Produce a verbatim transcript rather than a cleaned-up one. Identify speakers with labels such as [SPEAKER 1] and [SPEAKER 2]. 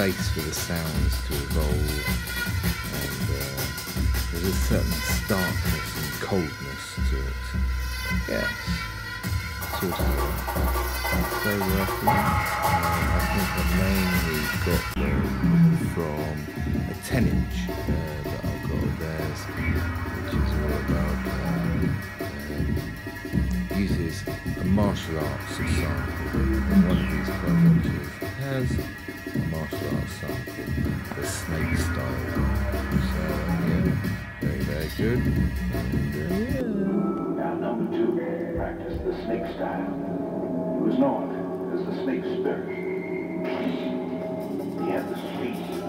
[SPEAKER 1] space for the sounds to evolve, and uh, there's a certain starkness and coldness to it. Yes, sort of. So uh, um, I think I mainly got them from a ten inch uh, that I've got of theirs, which is all about, um, um, uses a martial arts sample. And one of these projects has a martial arts sample, the snake style. So yeah, very, very good. And uh, yeah.
[SPEAKER 2] Now number two, practice the snake style. He was known as the snake spirit. He had the speed